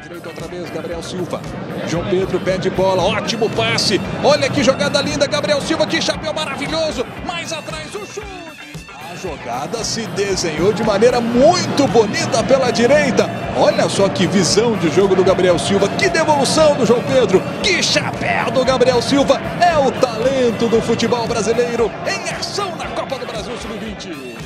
Direito outra vez, Gabriel Silva. João Pedro pede bola, ótimo passe. Olha que jogada linda, Gabriel Silva, que chapéu maravilhoso. Mais atrás o chute. A jogada se desenhou de maneira muito bonita pela direita. Olha só que visão de jogo do Gabriel Silva, que devolução do João Pedro, que chapéu do Gabriel Silva. É o talento do futebol brasileiro em ação na Copa do Brasil Sub-20.